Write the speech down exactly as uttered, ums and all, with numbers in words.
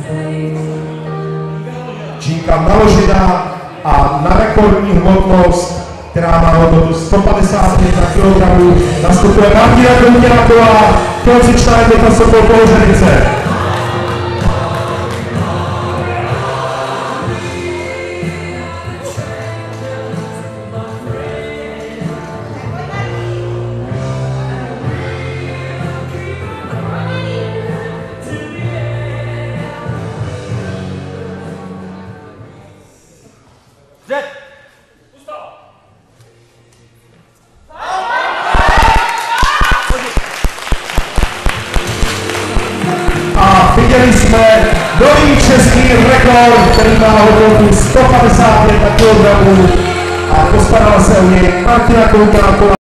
Čínka naložená a na rekordní hmotnost, která má hodnotu sto padesát jedna kilogramů, nastupuje Martina Koutěnáková, tělocvičná jednotka Sokol Pohořelice. A viděli jsme nový český rekord, který má hodnotu sto padesát jedna kilogramů a postarala se o něj Martina Koutěnáková.